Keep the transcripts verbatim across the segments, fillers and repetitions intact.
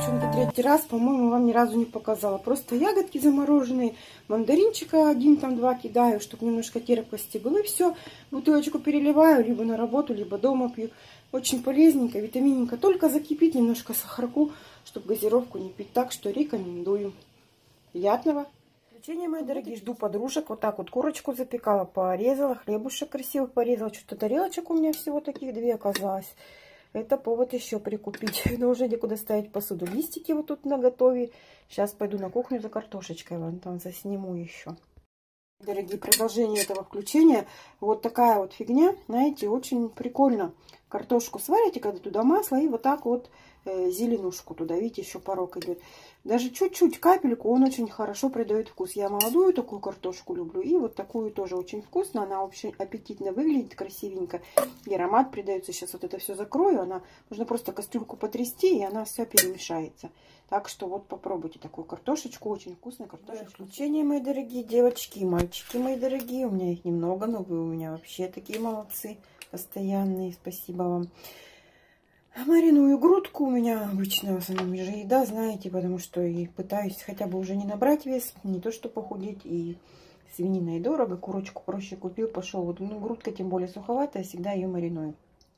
девчонки, третий раз, по-моему, вам ни разу не показала. Просто ягодки замороженные, мандаринчика один, там два кидаю, чтобы немножко терпкости было. И все, бутылочку переливаю, либо на работу, либо дома пью. Очень полезненько, витаминненько. Только закипить немножко сахарку, чтобы газировку не пить. Так что рекомендую. Приятного. Включения, мои дорогие, жду подружек. Вот так вот курочку запекала, порезала, хлебушек красиво порезала. Что-то тарелочек у меня всего таких две оказалось. Это повод еще прикупить. Но уже некуда ставить посуду. Листики вот тут наготове. Сейчас пойду на кухню за картошечкой. Вон там засниму еще. Дорогие, продолжение этого включения. Вот такая вот фигня. Знаете, очень прикольно. Картошку сварите, когда туда масло. И вот так вот э, зеленушку туда. Видите, еще порог идет. Даже чуть-чуть, капельку, он очень хорошо придает вкус. Я молодую такую картошку люблю. И вот такую тоже очень вкусно. Она очень аппетитно выглядит, красивенько. И аромат придается. Сейчас вот это все закрою. Она, можно просто кастрюльку потрясти, и она вся перемешается. Так что вот попробуйте такую картошечку. Очень вкусная картошечка. Включение, мои дорогие девочки и мальчики, мои дорогие. У меня их немного, но вы у меня вообще такие молодцы. Постоянные. Спасибо вам. Мариную грудку у меня обычно в основном же еда, знаете, потому что и пытаюсь хотя бы уже не набрать вес, не то что похудеть, и свинина и дорого, курочку проще купил, пошел. Вот, ну, грудка тем более суховатая, всегда ее мариную.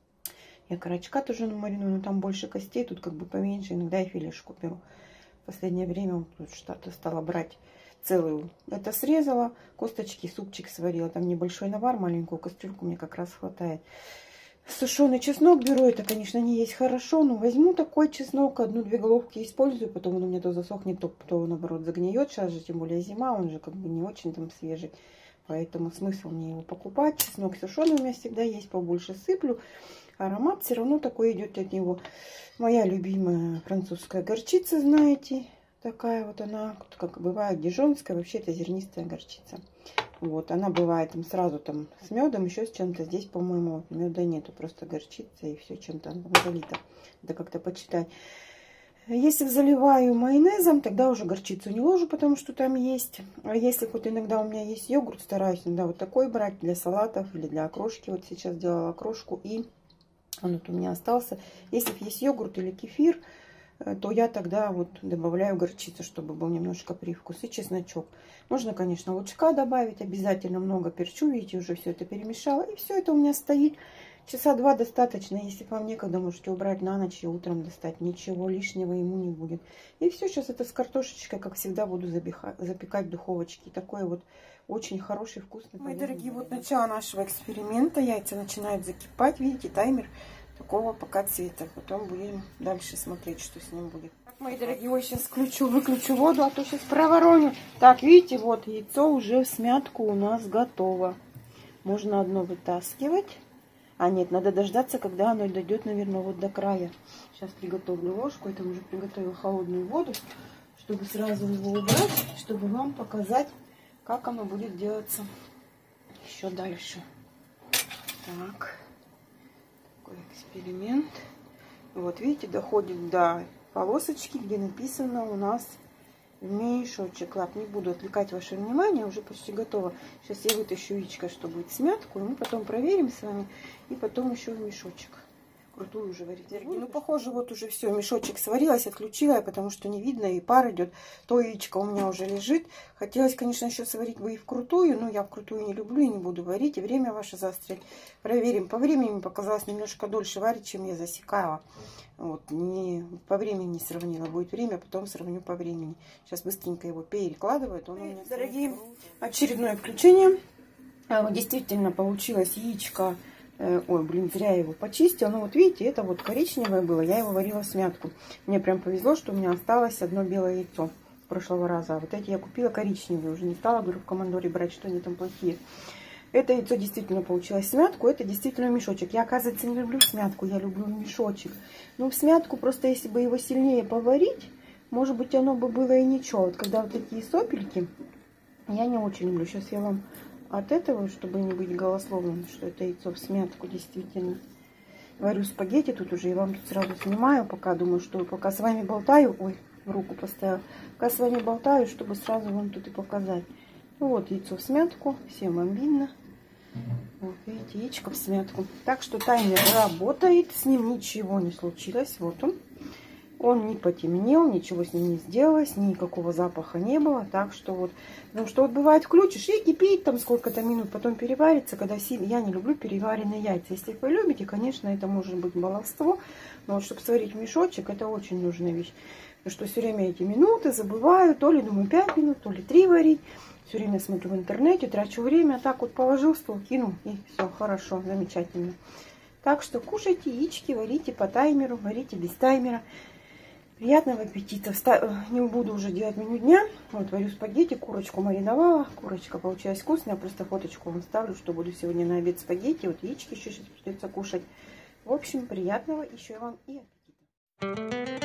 Я карачка тоже мариную, но там больше костей, тут как бы поменьше, иногда я филешку беру. В последнее время тут что-то стала брать целую. Это срезала, косточки, супчик сварила, там небольшой навар, маленькую кастрюльку мне как раз хватает. Сушеный чеснок беру, это, конечно, не есть хорошо, но возьму такой чеснок, одну-две головки использую, потом он у меня то засохнет, то, то наоборот загниет. Сейчас же, тем более зима, он же как бы не очень там свежий, поэтому смысл мне его покупать. Чеснок сушеный у меня всегда есть, побольше сыплю, аромат все равно такой идет от него. Моя любимая французская горчица, знаете, такая вот она, как бывает дижонская, вообще это зернистая горчица. Вот, она бывает там сразу там с медом, еще с чем-то. Здесь, по-моему, меда нету, просто горчица и все чем-то залито. Это как-то почитать. Если заливаю майонезом, тогда уже горчицу не ложу, потому что там есть. А если вот иногда у меня есть йогурт, стараюсь иногда вот такой брать для салатов или для окрошки. Вот сейчас делала окрошку, и он вот у меня остался. Если есть йогурт или кефир, то я тогда вот добавляю горчицу, чтобы был немножко привкус, и чесночок. Можно, конечно, лучка добавить, обязательно много перчу, видите, уже все это перемешала. И все это у меня стоит. Часа два достаточно, если вам некогда, можете убрать на ночь и утром достать. Ничего лишнего ему не будет. И все, сейчас это с картошечкой, как всегда, буду запекать, запекать в духовочке. Такой вот очень хороший, вкусный. Мои дорогие, вот начало нашего эксперимента. Яйца начинают закипать, видите, таймер такого пока цвета. Потом будем дальше смотреть, что с ним будет. Так, мои дорогие, ой, сейчас включу, выключу воду, а то сейчас провороню. Так, видите, вот яйцо уже в смятку у нас готово. Можно одно вытаскивать. А нет, надо дождаться, когда оно дойдет, наверное, вот до края. Сейчас приготовлю ложку. Это уже приготовила холодную воду, чтобы сразу его убрать, чтобы вам показать, как оно будет делаться еще дальше. Так. Эксперимент. Вот видите, доходит до полосочки, где написано у нас мешочек. Ладно, не буду отвлекать ваше внимание, уже почти готово. Сейчас я вытащу яичко, что будет смятку, и мы потом проверим с вами, и потом еще в мешочек. Крутую уже варить. Ну, похоже, вот уже все, мешочек сварилась, отключила я, потому что не видно, и пар идет. То яичко у меня уже лежит. Хотелось, конечно, еще сварить бы и вкрутую, но я вкрутую не люблю и не буду варить, и время ваше заострять. Проверим. По времени показалось немножко дольше варить, чем я засекала. Вот, не, по времени не сравнила. Будет время, потом сравню по времени. Сейчас быстренько его перекладывают. Он у меня... Дорогие, очередное включение. Действительно получилось яичко. Ой, блин, зря я его почистила. Ну вот видите, это вот коричневое было. Я его варила в смятку. Мне прям повезло, что у меня осталось одно белое яйцо с прошлого раза. А вот эти я купила коричневые. Уже не стала, говорю, в командоре брать, что они там плохие. Это яйцо действительно получилось в смятку. Это действительно мешочек. Я, оказывается, не люблю смятку. Я люблю мешочек. Ну, в смятку просто, если бы его сильнее поварить, может быть, оно бы было и ничего. Вот когда вот такие сопельки, я не очень люблю. Сейчас я вам... От этого, чтобы не быть голословным, что это яйцо в смятку действительно. Варю спагетти тут уже, и вам тут сразу снимаю, пока думаю, что пока с вами болтаю, ой, в руку поставила, пока с вами болтаю, чтобы сразу вам тут и показать. Ну вот, яйцо в смятку, всем вам видно. Вот, видите, яичко в смятку. Так что таймер работает, с ним ничего не случилось, вот он. Он не потемнел, ничего с ним не сделалось, никакого запаха не было. Так что вот, потому что вот бывает включишь и кипит там сколько-то минут, потом переварится, когда сильно... Я не люблю переваренные яйца. Если вы любите, конечно, это может быть баловство, но вот чтобы сварить мешочек, это очень нужная вещь. Потому что все время эти минуты забываю, то ли думаю пять минут, то ли три варить. Все время смотрю в интернете, трачу время, так вот положил в стол, кинул, и все, хорошо, замечательно. Так что кушайте яички, варите по таймеру, варите без таймера. Приятного аппетита. Не буду уже делать меню дня. Вот варю спагетти, курочку мариновала. Курочка получилась вкусная. Я просто фоточку вам ставлю, что буду сегодня на обед спагетти. Вот яички еще сейчас придется кушать. В общем, приятного еще вам и аппетита.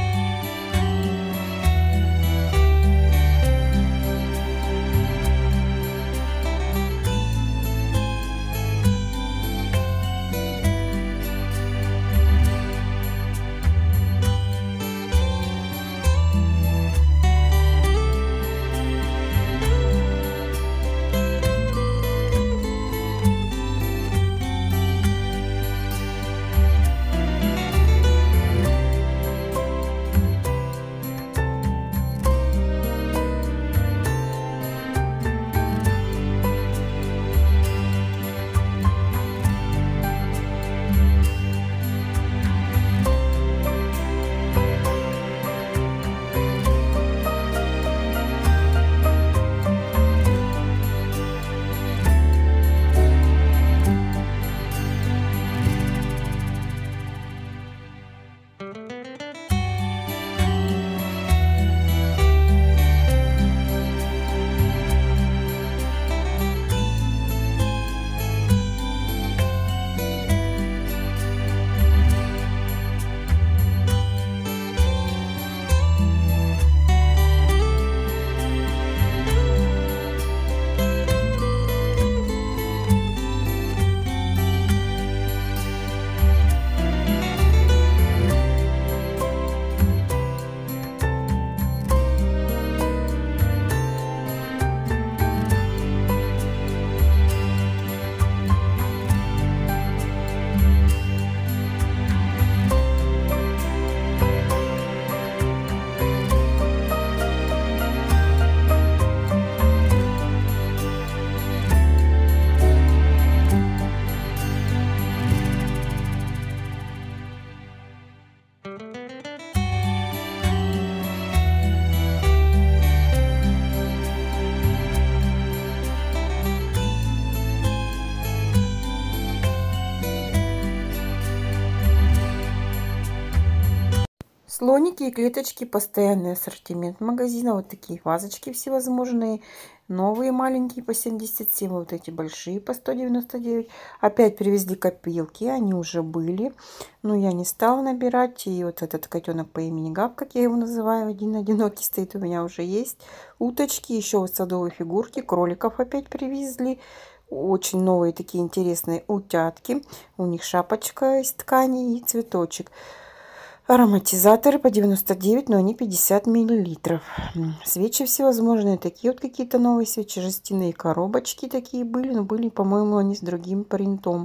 Слоники и клеточки, постоянный ассортимент магазина. Вот такие вазочки всевозможные. Новые маленькие по семьдесят семь. Вот эти большие по сто девяносто девять. Опять привезли копилки. Они уже были. Но я не стала набирать. И вот этот котенок по имени Габ, как я его называю, один одинокий стоит, у меня уже есть. Уточки, еще вот садовые фигурки. Кроликов опять привезли. Очень новые такие интересные утятки. У них шапочка из ткани и цветочек. Ароматизаторы по девяносто девять, но они пятьдесят миллилитров. Свечи всевозможные. Такие вот какие-то новые свечи. Жестяные коробочки такие были. Но были, по-моему, они с другим принтом.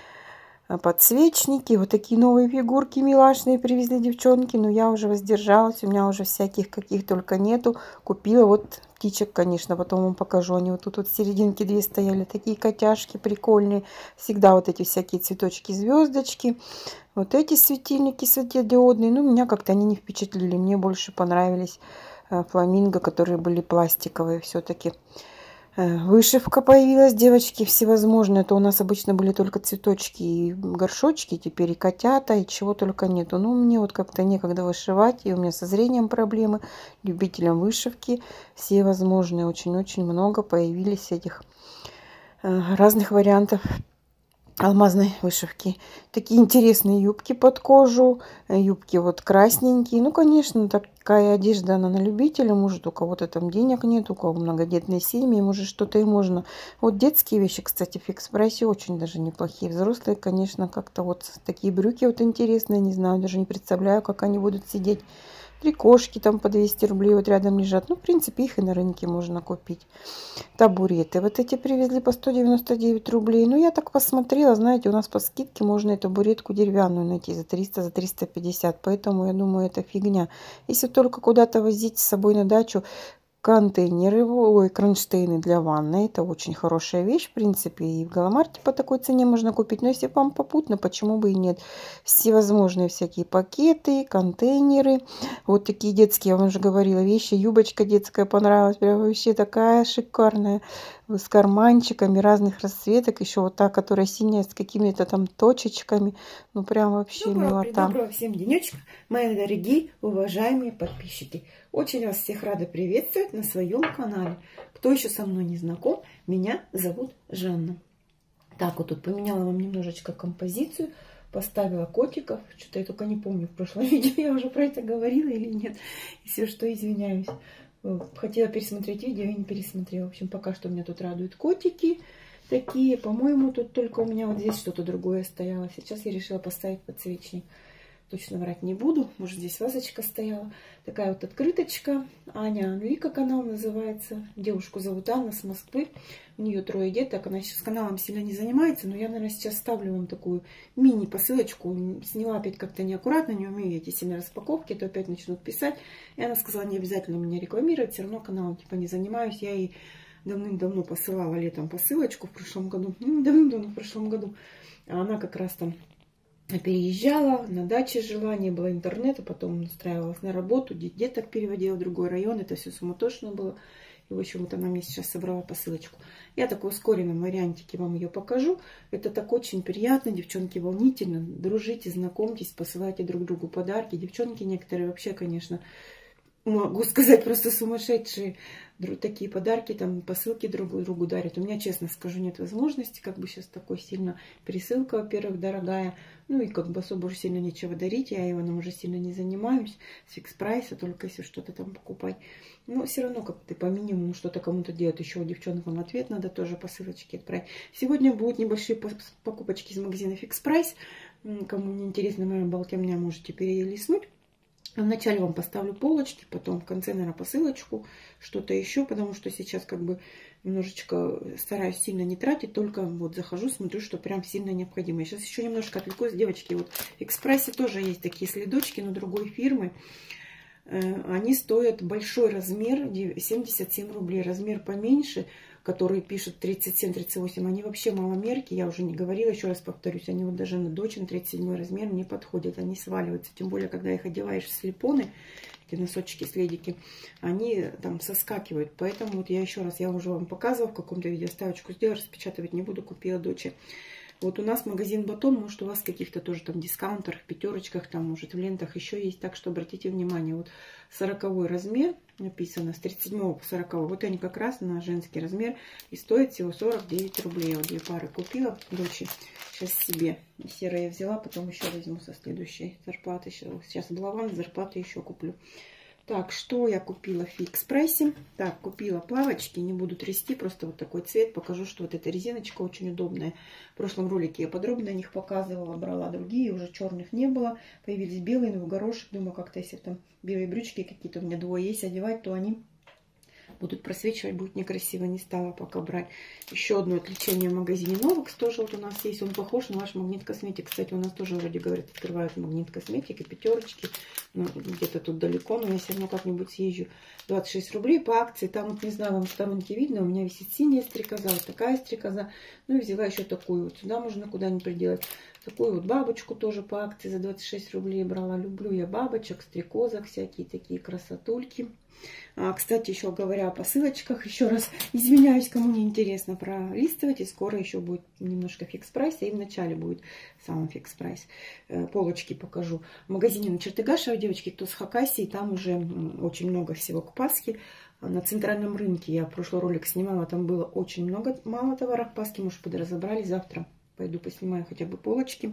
Подсвечники. Вот такие новые фигурки милашные привезли девчонки. Но я уже воздержалась. У меня уже всяких каких только нету. Купила вот птичек, конечно. Потом вам покажу. Они вот тут вот в серединке две стояли. Такие котяшки прикольные. Всегда вот эти всякие цветочки, звездочки. Вот эти светильники светодиодные, ну, меня как-то они не впечатлили. Мне больше понравились э, фламинго, которые были пластиковые все-таки. Э, вышивка появилась, девочки, всевозможные. Это у нас обычно были только цветочки и горшочки, теперь и котята, и чего только нету. Ну, мне вот как-то некогда вышивать, и у меня со зрением проблемы. Любителям вышивки всевозможные, очень-очень много появились этих э, разных вариантов алмазной вышивки. Такие интересные юбки под кожу, юбки вот красненькие. Ну, конечно, такая одежда, она на любителя. Может, у кого-то там денег нет, у кого многодетные семьи, может, что-то и можно. Вот детские вещи, кстати, в Фикс-прайсе очень даже неплохие. Взрослые, конечно, как-то вот такие брюки вот интересные, не знаю, даже не представляю, как они будут сидеть. Три кошки там по двести рублей вот рядом лежат. Ну, в принципе, их и на рынке можно купить. Табуреты. Вот эти привезли по сто девяносто девять рублей. Ну, я так посмотрела, знаете, у нас по скидке можно и табуретку деревянную найти за триста, за триста пятьдесят. Поэтому я думаю, это фигня. Если только куда-то возить с собой на дачу, контейнеры, ой, кронштейны для ванны. Это очень хорошая вещь, в принципе. И в Галамарте по такой цене можно купить. Но если вам попутно, почему бы и нет? Всевозможные всякие пакеты, контейнеры. Вот такие детские, я вам уже говорила, вещи. Юбочка детская понравилась. Прям вообще такая шикарная. С карманчиками разных расцветок. Еще вот та, которая синяя, с какими-то там точечками. Ну, прям вообще Доброго, милота. доброго всем денечка, мои дорогие, уважаемые подписчики. Очень вас всех рада приветствовать на своем канале. Кто еще со мной не знаком, меня зовут Жанна. Так, вот тут поменяла вам немножечко композицию, поставила котиков. Что-то я только не помню, в прошлом видео я уже про это говорила или нет. Если что, извиняюсь. Хотела пересмотреть видео и не пересмотрела. В общем, пока что меня тут радуют котики. Такие, по-моему, тут только у меня вот здесь что-то другое стояло. Сейчас я решила поставить подсвечник. Точно врать не буду. Может, здесь вазочка стояла. Такая вот открыточка. Аня Анлика канал называется. Девушку зовут Анна, с Москвы. У нее трое деток. Она сейчас каналом сильно не занимается. Но я, наверное, сейчас ставлю вам такую мини-посылочку. Сняла опять как-то неаккуратно. Не умею эти сильно распаковки. То опять начнут писать. И она сказала, не обязательно меня рекламировать. Все равно каналом типа не занимаюсь. Я ей давным-давно посылала летом посылочку в прошлом году. Ну, давным-давно в прошлом году. А она как раз там переезжала, на даче жила, не было интернета, потом устраивалась на работу, деток переводила в другой район, это все суматошно было. И, в общем, вот она мне сейчас собрала посылочку. Я такой ускоренном вариантике вам ее покажу. Это так очень приятно, девчонки, волнительно. Дружите, знакомьтесь, посылайте друг другу подарки. Девчонки некоторые вообще, конечно, могу сказать, просто сумасшедшие. Такие подарки, там, посылки друг другу дарят. У меня, честно скажу, нет возможности, как бы сейчас такой сильно пересылка, во-первых, дорогая. Ну и как бы особо уже сильно нечего дарить. Я Иваном уже сильно не занимаюсь. С фикс прайса, только если что-то там покупать. Но все равно как-то по минимуму что-то кому-то делать. Еще у девчонок вам ответ надо тоже посылочки отправить. Сегодня будут небольшие покупочки из магазина фикс прайс. Кому не интересно моя болтовня, можете перелистнуть. Вначале вам поставлю полочки, потом в конце, наверное, посылочку, что-то еще, потому что сейчас как бы немножечко стараюсь сильно не тратить, только вот захожу, смотрю, что прям сильно необходимо. Я сейчас еще немножко отвлекусь, девочки, вот в Экспрессе тоже есть такие следочки, но другой фирмы. Они стоят большой размер, семьдесят семь рублей, размер поменьше, которые пишут тридцать семь тридцать восемь, они вообще маломерки, я уже не говорила, еще раз повторюсь, они вот даже на дочь на тридцать седьмой размер не подходят, они сваливаются, тем более, когда их одеваешь в слепоны, эти носочки, следики, они там соскакивают, поэтому вот я еще раз, я уже вам показывала, в каком-то видео ставочку сделала, распечатывать не буду, купила доче. Вот у нас магазин Батон, может у вас каких-то тоже там дискаунтерах, пятерочках, там может в лентах еще есть, так что обратите внимание, вот сороковой размер написано, с тридцать седьмого по сороковой, вот они как раз на женский размер и стоят всего сорок девять рублей, вот две пары купила дочери, сейчас себе, серые я взяла, потом еще возьму со следующей зарплаты, сейчас была вам зарплаты еще куплю. Так, что я купила в фикс прайсе? Так, купила плавочки, не буду трясти, просто вот такой цвет. Покажу, что вот эта резиночка очень удобная. В прошлом ролике я подробно о них показывала, брала другие, уже черных не было. Появились белые, но в горошек. Думаю, как-то если там белые брючки какие-то у меня двое есть одевать, то они будут просвечивать, будет некрасиво, не стала пока брать. Еще одно отвлечение в магазине Новокс тоже вот у нас есть, он похож на ваш Магнит Косметик. Кстати, у нас тоже вроде, говорят, открывают Магнит Косметик и пятерочки, ну, где-то тут далеко, но я все равно как-нибудь съезжу. двадцать шесть рублей по акции, там вот, не знаю, вам в сторонке видно, у меня висит синяя стрекоза, вот такая стрекоза, ну и взяла еще такую вот, сюда можно куда-нибудь приделать. Такую вот бабочку тоже по акции за двадцать шесть рублей брала. Люблю я бабочек, стрекозок, всякие такие красотульки. А, кстати, еще говоря о посылочках, еще раз извиняюсь, кому не интересно, пролистывайте. Скоро еще будет немножко фикс прайса, и в начале будет сам фикс прайс. Полочки покажу. В магазине на Чертыгашево, девочки, кто с Хакасии, там уже очень много всего к Пасхе. На центральном рынке я прошлый ролик снимала, там было очень много, мало товаров Пасхи, может, подразобрали завтра. Пойду поснимаю хотя бы полочки.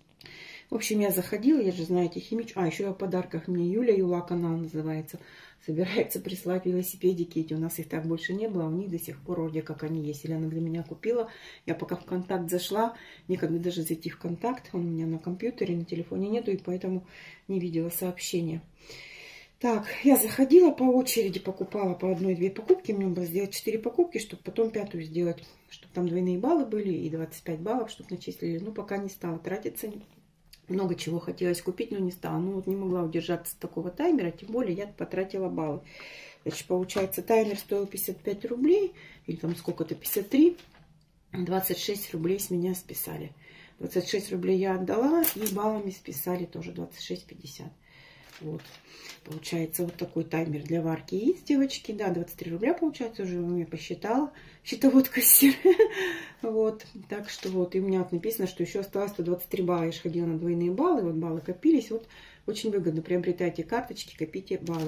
В общем, я заходила, я же, знаете, химичку. А, еще я в подарках. Мне Юля Юла канал называется. Собирается прислать велосипедики. Эти у нас их так больше не было. У них до сих пор вроде как они есть. Или она для меня купила. Я пока в контакт зашла. Никогда даже зайти в контакт. Он у меня на компьютере, на телефоне нету. И поэтому не видела сообщения. Так, я заходила по очереди, покупала по одной-две покупки. Мне было сделать четыре покупки, чтобы потом пятую сделать. Чтобы там двойные баллы были и двадцать пять баллов, чтобы начислили. Ну, пока не стала тратиться. Много чего хотелось купить, но не стала. Ну, вот не могла удержаться от такого таймера. Тем более я потратила баллы. Значит, получается, таймер стоил пятьдесят пять рублей. Или там сколько-то, пятьдесят три. двадцать шесть рублей с меня списали. двадцать шесть рублей я отдала. И баллами списали тоже двадцать шесть пятьдесят. Вот, получается вот такой таймер для варки яиц, девочки. Да, двадцать три рубля получается, уже у меня посчитала. Счетовод кассир. Вот, так что вот, и у меня вот написано, что еще осталось сто двадцать три балла. Я же ходила на двойные баллы, вот баллы копились. Вот, очень выгодно. Приобретайте карточки, копите баллы.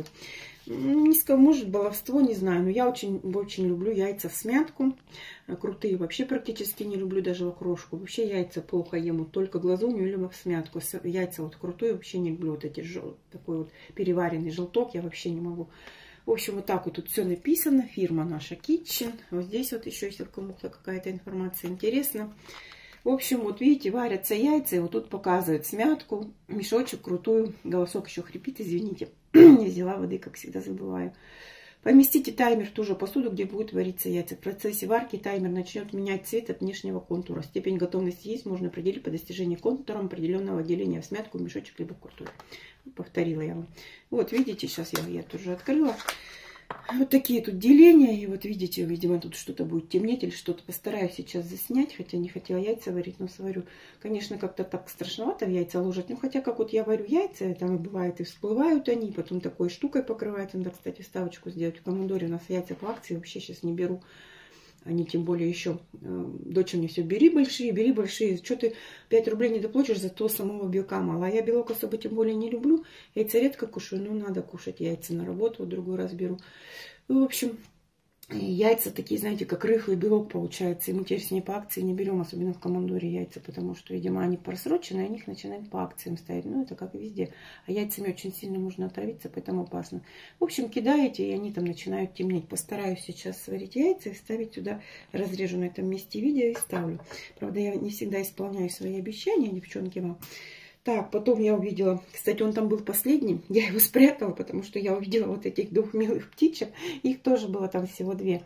Низко, может, баловство, не знаю. Но я очень, очень люблю яйца в смятку. Крутые вообще практически не люблю, даже в окрошку. Вообще яйца плохо ем. Вот только глазунью либо в смятку. Яйца вот крутые вообще не люблю. Вот эти жел... такой вот переваренный желток я вообще не могу. В общем, вот так вот тут все написано. Фирма наша Kitchen. Вот здесь вот еще, если кому-то какая-то информация интересна. В общем, вот видите, варятся яйца, и вот тут показывают смятку, мешочек крутую, голосок еще хрипит, извините, я взяла воды, как всегда забываю. Поместите таймер в ту же посуду, где будет вариться яйца. В процессе варки таймер начнет менять цвет от внешнего контура. Степень готовности яиц можно определить по достижении контуром определенного деления в смятку, мешочек либо крутую. Повторила я вам. Вот видите, сейчас я, я тоже открыла. Вот такие тут деления. И вот видите, видимо, тут что-то будет темнеть или что-то. Постараюсь сейчас заснять, хотя не хотела яйца варить, но сварю. Конечно, как-то так страшновато в яйца ложить. Ну, хотя, как вот я варю яйца, там и бывает, и всплывают они, потом такой штукой покрывают. Надо, кстати, вставочку сделать. В Командоре у нас яйца по акции вообще сейчас не беру. Они тем более еще, э, дочь мне все, бери большие, бери большие. Что ты пять рублей не доплатишь, зато самого белка мало. А я белок особо тем более не люблю. Яйца редко кушаю, но надо кушать яйца на работу, вот другой раз беру. Ну, в общем, яйца такие, знаете, как рыхлый белок получается. И мы теперь с ней по акции не берем, особенно в Командоре яйца, потому что, видимо, они просрочены, и них начинают по акциям ставить. Ну, это как и везде. А яйцами очень сильно можно отравиться, поэтому опасно. В общем, кидаете, и они там начинают темнеть. Постараюсь сейчас сварить яйца и ставить сюда, разрежу на этом месте видео и ставлю. Правда, я не всегда исполняю свои обещания, девчонки, вам. Так, потом я увидела, кстати, он там был последний, я его спрятала, потому что я увидела вот этих двух милых птичек, их тоже было там всего две.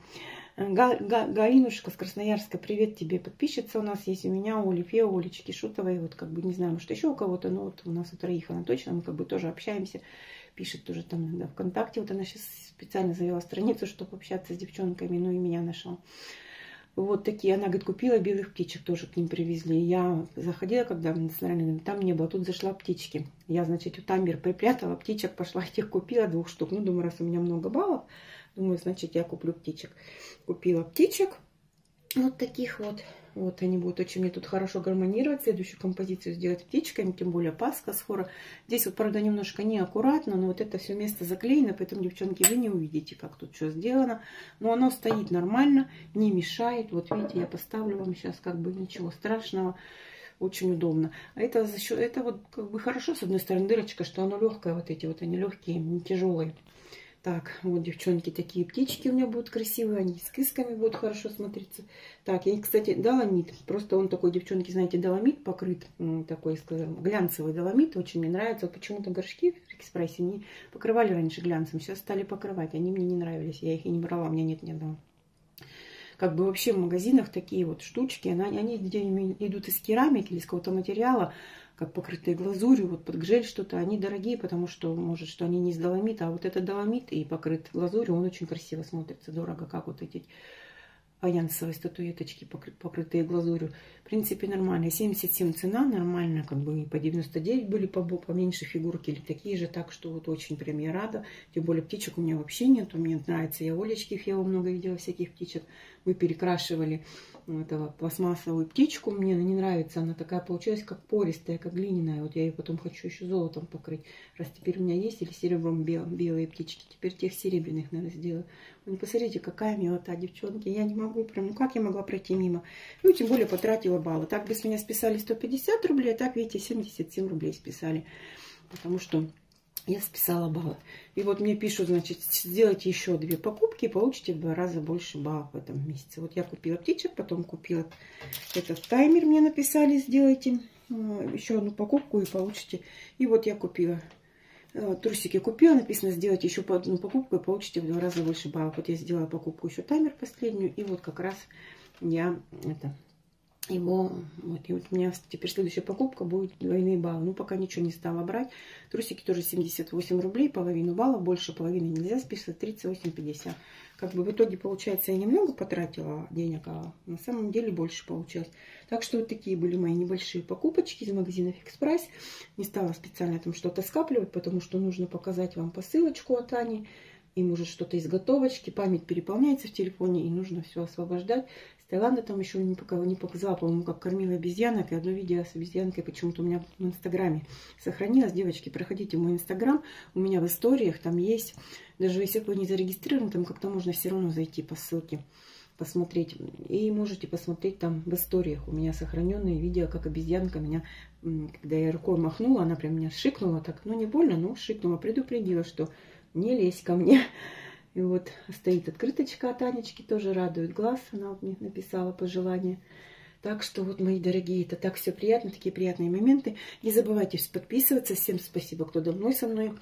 Га Га Галинушка с Красноярска, привет тебе, подписчица у нас есть, у меня, у Олифе, у Олечки Шутовой, вот как бы не знаю, может еще у кого-то, но вот у нас у троих она точно, мы как бы тоже общаемся, пишет тоже там иногда ВКонтакте, вот она сейчас специально завела страницу, чтобы общаться с девчонками, ну и меня нашла. Вот такие, она, говорит, купила белых птичек, тоже к ним привезли. Я заходила, когда там не было, тут зашла птички. Я, значит, таймер припрятала, птичек пошла, этих купила двух штук. Ну, думаю, раз у меня много баллов, думаю, значит, я куплю птичек. Купила птичек, вот таких вот. Вот они будут очень мне тут хорошо гармонировать. Следующую композицию сделать птичками, тем более Пасха скоро. Здесь вот, правда, немножко неаккуратно, но вот это все место заклеено, поэтому, девчонки, вы не увидите, как тут что сделано. Но оно стоит нормально, не мешает. Вот видите, я поставлю вам сейчас, как бы ничего страшного. Очень удобно. А это, за счет, это вот как бы хорошо, с одной стороны, дырочка, что оно легкое, вот эти вот они легкие, не тяжелые. Так, вот, девчонки, такие птички у меня будут красивые, они с кисками будут хорошо смотреться. Так, я, кстати, доломит, просто он такой, девчонки, знаете, доломит покрыт, такой, скажем, глянцевый доломит, очень мне нравится. Вот почему-то горшки в Экспрессе не покрывали раньше глянцем, сейчас стали покрывать, они мне не нравились, я их и не брала, у меня нет ни одного. Как бы вообще в магазинах такие вот штучки, они, они идут из керамики или из какого-то материала, как покрытые глазурью, вот под гжель что-то, они дорогие, потому что, может, что они не из доломита, а вот это доломит и покрыт глазурью, он очень красиво смотрится, дорого, как вот эти фаянсовые статуэточки, покрытые глазурью. В принципе, нормально. семьдесят семь цена, нормально, как бы и по девяносто девять были по поменьше фигурки, или такие же, так что вот очень прям я рада. Тем более птичек у меня вообще нет, мне нравится, я Олечки Фео много видела всяких птичек. Мы перекрашивали этого пластмассовую птичку, мне она не нравится, она такая получилась как пористая, как глиняная. Вот я ее потом хочу еще золотом покрыть, раз теперь у меня есть, или серебром бел, белые птички, теперь тех серебряных, наверное, сделаю. Ну, посмотрите, какая милота, девчонки, я не могу прям, ну как я могла пройти мимо? Ну, тем более потратила баллы. Так бы с меня списали сто пятьдесят рублей, а так, видите, семьдесят семь рублей списали, потому что я списала баллы. И вот мне пишут, значит, сделайте еще две покупки, и получите в два раза больше баллов в этом месяце. Вот я купила птичек, потом купила этот таймер, мне написали, сделайте еще одну покупку и получите. И вот я купила Трусики купила, написано сделать еще по одну покупку и получите в два раза больше баллов. Вот я сделала покупку еще таймер последнюю, и вот как раз я это его, вот, и вот у меня теперь следующая покупка будет двойные баллы. Ну, пока ничего не стала брать. Трусики тоже семьдесят восемь рублей, половину балла, больше половины нельзя списывать, тридцать восемь пятьдесят. Как бы в итоге, получается, я немного потратила денег, а на самом деле больше получилось. Так что вот такие были мои небольшие покупочки из магазина Fix Price. Не стала специально там что-то скапливать, потому что нужно показать вам посылочку от Ани. И может что-то из готовочки, память переполняется в телефоне, и нужно все освобождать. С Таиланда там еще не показала, не показала, по-моему, как кормила обезьянок. И одно видео с обезьянкой почему-то у меня в Инстаграме сохранилось. Девочки, проходите в мой Инстаграм, у меня в историях там есть. Даже если вы не зарегистрированы, там как-то можно все равно зайти по ссылке, посмотреть. И можете посмотреть там в историях. У меня сохраненные видео, как обезьянка меня, когда я рукой махнула, она прям меня шикнула так. Ну, не больно, но шикнула, предупредила, что не лезь ко мне. И вот стоит открыточка от Анечки, тоже радует глаз. Она вот мне написала пожелание. Так что вот, мои дорогие, это так все приятно, такие приятные моменты. Не забывайте подписываться. Всем спасибо, кто давно со мной.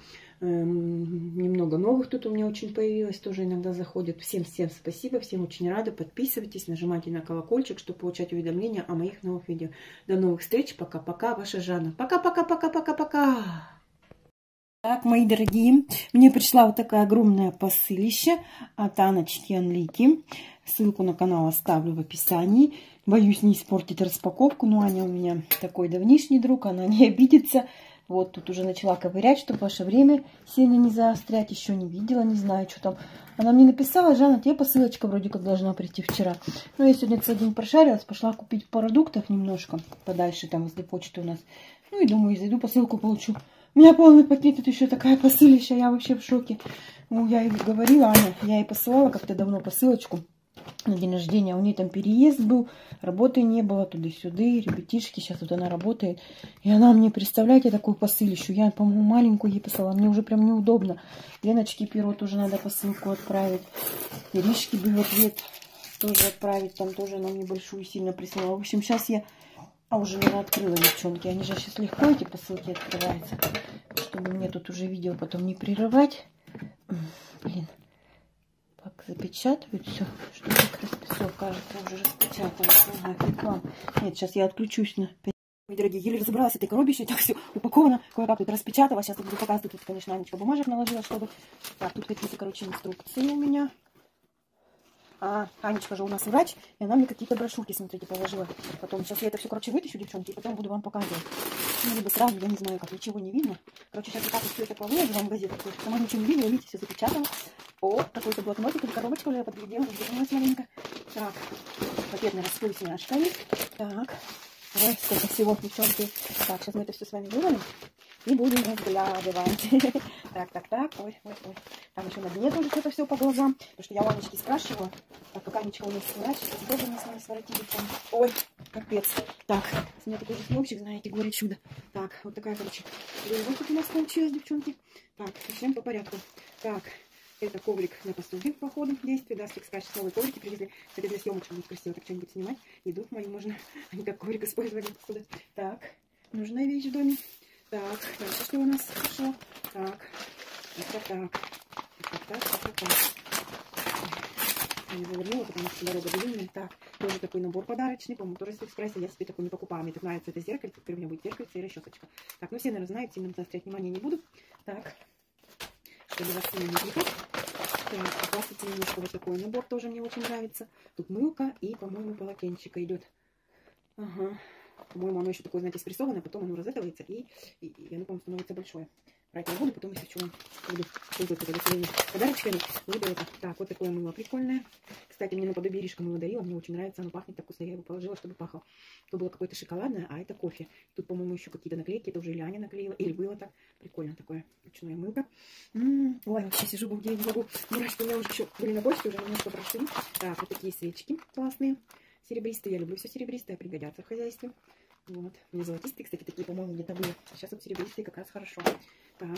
Эм, немного новых тут у меня очень появилось, тоже иногда заходят. Всем-всем спасибо, всем очень рада. Подписывайтесь, нажимайте на колокольчик, чтобы получать уведомления о моих новых видео. До новых встреч. Пока-пока, ваша Жанна. Пока-пока-пока-пока-пока. Так, мои дорогие, мне пришла вот такая огромная посылища от Аночки Анлики. Ссылку на канал оставлю в описании. Боюсь не испортить распаковку, но Аня у меня такой давнишний друг, она не обидится. Вот тут уже начала ковырять, чтобы ваше время сильно не заострять. Еще не видела, не знаю, что там. Она мне написала: Жанна, тебе посылочка вроде как должна прийти вчера. Но я сегодня целый день прошарилась, пошла купить продуктов немножко подальше, там возле почты у нас. Ну и думаю, зайду, посылку получу. У меня полный пакет, тут еще такая посылища, я вообще в шоке. Ну, я ей говорила, Аня, я ей посылала как-то давно посылочку на день рождения. У нее там переезд был, работы не было, туда-сюда, ребятишки, сейчас вот она работает. И она мне, представляете, такую посылищу. Я, по-моему, маленькую ей посылала, мне уже прям неудобно. Леночке перо тоже надо посылку отправить. Иришке бы в ответ тоже отправить, там тоже она мне большую сильно прислала. В общем, сейчас я... А уже, наверное, открыла, девчонки. Они же сейчас легко, эти посылки открываются. Чтобы мне тут уже видео потом не прерывать. Блин. Так, запечатывают все. Что так расписал, кажется, уже распечаталось. Ага, реклам. Нет, сейчас я отключусь на... Мои дорогие, еле разобралась с этой коробищей. Так, все упаковано. Кое-как тут распечатала. Сейчас я буду показывать. Тут, конечно, Анечка бумажек наложила, чтобы... Так, тут какие-то, короче, инструкции у меня. А Анечка же у нас врач, и она мне какие-то брошюрки, смотрите, положила. Потом сейчас я это все, короче, вытащу, девчонки, и потом буду вам показывать. Ну, либо сразу, я не знаю, как, ничего не видно. Короче, сейчас вот так вот все это повыложу вам в газету. Сама ничего не видела, видите, все запечатала. О, какой-то блокнотик или коробочка уже я подглядела, развернулась маленько. Так, пакетный распыл с няшками. Так, ой, сколько всего, девчонки. Так, сейчас мы это все с вами вывалим. И будем разглядывать. Так, так, так. Ой, ой, ой. Там еще на дне тоже что-то все по глазам. Потому что я у Анечки спрашивала. Так, как Анечка у нас врач. Тоже мне с вами своротили. Ой, капец. Так, у меня такой же снопчик, знаете, горе чудо. Так, вот такая, короче, вот тут у нас получилась, девчонки. Так, начнем по порядку. Так, это коврик на посуде по ходу действия. Да, с Fix Price новые коврики привезли. Кстати, для съемочек будет красиво так что-нибудь снимать. Еду мою можно, а не как коврик использовать отсюда. Так, нужная вещь в доме. Так, дальше что у нас пошло? Так, так, так, так, так, так, так. Я не завернула, потому что дорога длинная. Так, тоже такой набор подарочный, по-моему, тоже с Fix Price. Я себе такой не покупала. Мне так нравится это зеркальце. Теперь у меня будет зеркальце и расчесочка. Так, ну все, наверное, знают, сильно заострять внимание не буду. Так, чтобы вас сильно не отвлекать. Так, покрасить немножко вот такой набор тоже мне очень нравится. Тут мылка и, по-моему, полотенчика идет. Ага. По-моему, оно еще такое, знаете, спрессованное, потом оно разэтывается, и, и, и оно, по-моему, становится большое. Брать не буду, потом, если что, буду пользоваться своими подарочками. Буду это. Так, вот такое мыло прикольное. Кстати, мне наподобие Иришка мыло дарила, мне очень нравится, оно пахнет так вкусно, я его положила, чтобы пахло. То было какое-то шоколадное, а это кофе. Тут, по-моему, еще какие-то наклейки, это уже или Аня наклеила, или было так. Прикольно такое ручное мылко. М-м-м. Ой, вообще сижу, балдею, не могу. Мурашки у меня уже еще были на почте, уже немножко прошли. Так, вот такие свечки классные. Серебристые, я люблю все серебристое, пригодятся в хозяйстве. Вот. Мне золотистые, кстати, такие, по-моему, где-то были. Сейчас вот серебристые как раз хорошо. Так.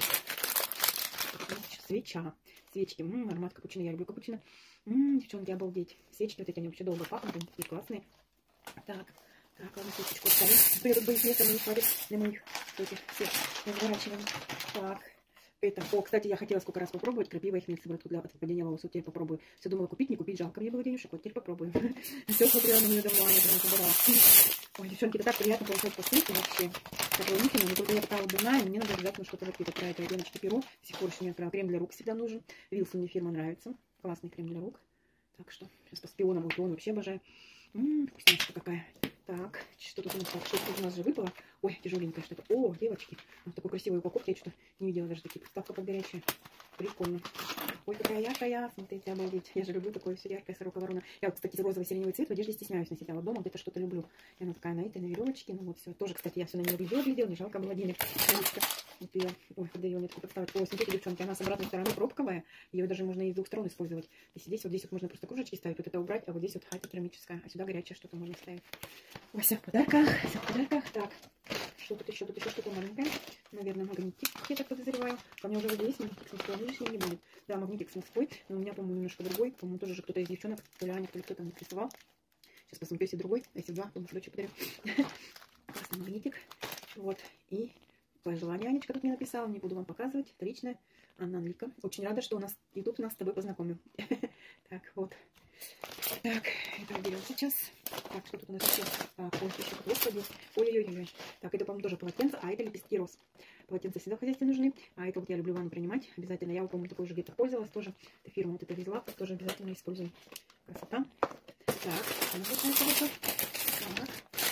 Свеча. Свечки. М-м, аромат капучино. Я люблю капучино. М-м, девчонки, обалдеть. Свечки вот эти, они вообще долго пахнут. Они такие классные. Так. Так, ладно, свечечку оставим. Придут бы их место, но не хватит для моих этих всех разворачиваний. Так. Это, о, кстати, я хотела сколько раз попробовать крапива и хмель сыворотку для отпадения волос. Вот теперь попробую. Все думала купить, не купить, жалко мне было денежек, вот теперь попробую. Все смотрела на нее давно, я прям собирала. Ой, девчонки, это так приятно получать посылки вообще. Так волнительно, но только я такая вот дурная, и мне надо обязательно что-то воспитать. Про это Леночки перо. До сих пор еще не открыла. Крем для рук всегда нужен. Вилсон мне фирма нравится. Классный крем для рук. Так что, сейчас по спионам, вот он вообще обожаю. Ммм, вкусняшка какая. Так, что тут у нас? Так, что у нас же выпало? Ой, тяжеленькое что-то. О, девочки, в такой красивой упаковке я что-то не видела даже такие. Подставка под горячая. Прикольно. Ой, какая яркая, смотрите, обалдеть. Я же люблю такое все яркое, сорока ворона. Я вот, кстати, розовый сиреневый цвет в одежде стесняюсь носить, а вот дома где-то что-то люблю. И она такая на этой, на веревочке. Ну вот все. Тоже, кстати, я все на нее глядела, глядела, не жалко было денег. Вот ее, ой, когда ее мне такую подставить. Ой, смотрите, девчонки, она с обратной стороны пробковая. Ее даже можно и с двух сторон использовать. Если здесь, вот здесь вот можно просто кружечки ставить, вот это убрать, а вот здесь вот хата керамическая, а сюда горячее что-то можно ставить. Ой, все в подарках, все в подарках. Так, что тут еще? Тут еще что-то маленькое. Наверное, магнитик, я так подозреваю. Ко мне уже вот есть магнитик с Москвой, лишний не будет. Да, магнитик с Москвой, но у меня, по-моему, немножко другой. По-моему, тоже же кто-то из девчонок, то ли Аня, то ли кто-то мне присылал. Сейчас посмотрю, если другой, а если два, то дочь подарю. Классный магнитик. Вот, и пожелание Анечка тут мне написала, не буду вам показывать, это личное. Анна Анлика. Очень рада, что у нас YouTube нас с тобой познакомил. Так, вот. Так, это берем сейчас. Так, что тут у нас еще? Так, ой, еще, господи. Ой-ой-ой. Так, это, по-моему, тоже полотенце, а это лепестки роз. Полотенца всегда в хозяйстве нужны. А это вот я люблю ванну принимать. Обязательно. Я, по-моему, такой же где-то пользовалась тоже. Это фирма вот эта везла, тоже обязательно используем. Красота. Так, вот так.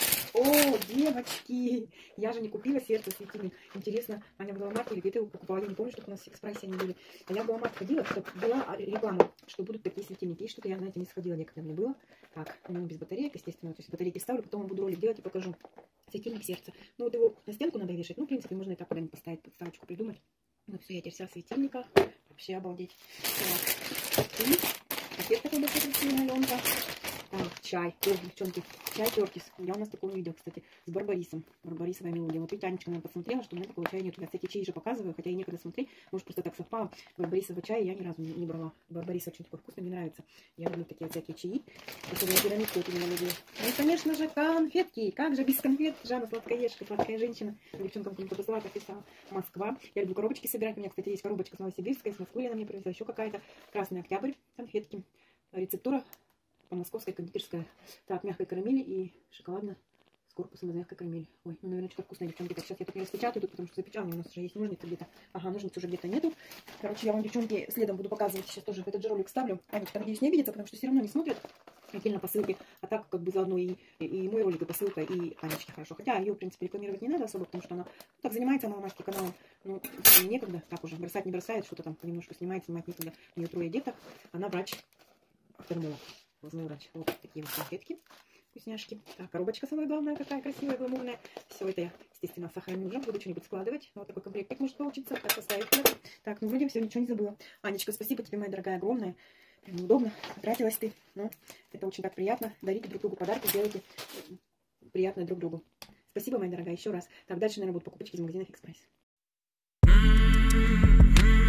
О, девочки! Я же не купила сердце светильник. Интересно, Аня в Галамарте или где-то его покупала. Я не помню, что у нас в экспрессе они были. А я в Галамарт ходила, что была реклама, что будут такие светильники. И что-то я, знаете, не сходила, некогда мне было. Так, ну, без батареек, естественно. То есть батарейки ставлю, потом буду ролик делать и покажу. Светильник сердца. Ну, вот его на стенку надо вешать. Ну, в принципе, можно и так куда-нибудь поставить, подставочку придумать. Ну, все, я теперь вся в светильниках. Вообще обалдеть. Так, и пакет такой большой красивый, наленка. Так, чай. Ой, девчонки, чай Кертис. Я у нас такого не видела, кстати, с барбарисом. Барбарисовая мелодия. Вот видите, Анечка, наверное, посмотрела, что у меня такого чая нет. Я, кстати, чай же показываю, хотя и некогда смотреть. Может, просто так совпало. Барбарисового чая я ни разу не, не брала. Барбарис очень такой вкусный, мне нравится. Я люблю такие вот всякие чаи. Особенно пирамидку эту мелодию. Ну и, конечно же, конфетки. Как же без конфет? Жанна сладкоежка, сладкая женщина. Девчонкам кому-то посылала, как писала. Москва. Я люблю коробочки собирать. У меня, кстати, есть коробочка с Новосибирска, из Москвы она мне привезла. Еще какая-то. Красный октябрь. Конфетки. Рецептура по-московской кондитерская. Так, мягкой карамели и шоколадно с корпусом из мягкой карамели. Ой, ну, наверное, что-то вкусное, девчонки. Так, сейчас я тут не распечатаю, тут, потому что запечатаю. У нас уже есть ножницы где-то. Ага, ножниц уже где-то нету. Короче, я вам, девчонки, следом буду показывать. Сейчас тоже в этот же ролик ставлю. Анечка, надеюсь, не обидится, потому что все равно не смотрят отдельно посылки. А так, как бы, заодно и, и, и мой ролик, и посылка, и Анечки хорошо. Хотя ее, в принципе, рекламировать не надо особо, потому что она ну, так занимается мамашки каналом. Ну, мне некогда. Так уже, бросать не бросает, что-то там немножко снимает, снимать некогда. У нее трое деток. Она врач. Офтальмолог. Глазной врач. Вот такие вот конфетки, вкусняшки. Так, коробочка самая главная, какая красивая, гламурная. Все это я, естественно, сохраню уже. Буду что-нибудь складывать. Вот такой комплектик может получиться. Так, поставить. Так, ну вроде все, ничего не забыла. Анечка, спасибо тебе, моя дорогая, огромная. Неудобно, потратилась ты. Но это очень так приятно. Дарите друг другу подарки, делайте приятное друг другу. Спасибо, моя дорогая, еще раз. Так, дальше, наверное, будут покупочки из магазинов Экспресс.